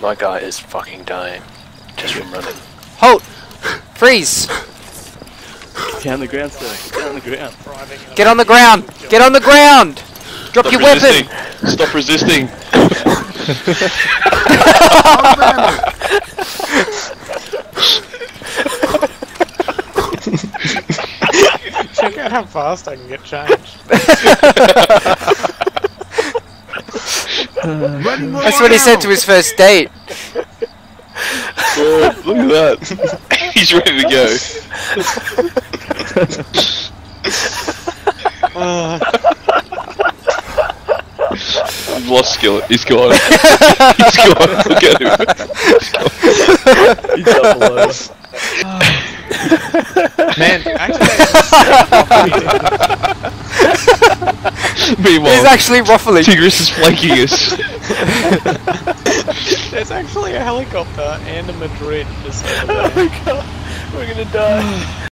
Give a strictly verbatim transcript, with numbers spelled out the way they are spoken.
My guy is fucking dying. Just from running. Halt! Freeze! Get on the ground, sir. Get on the ground. Get on the ground! Get on the ground! Drop Stop your resisting. weapon! Stop resisting. Check out how fast I can get changed. That's what he said to his first date. Oh, look at that. He's ready to go. Uh, He's lost skill. He's gone. He's gone. Look at him. He's up below. man, actually, Meanwhile, He's actually ruffling. Tigris is flanking us. there's actually a helicopter and a Madrid just over there. Oh my god, we're gonna die.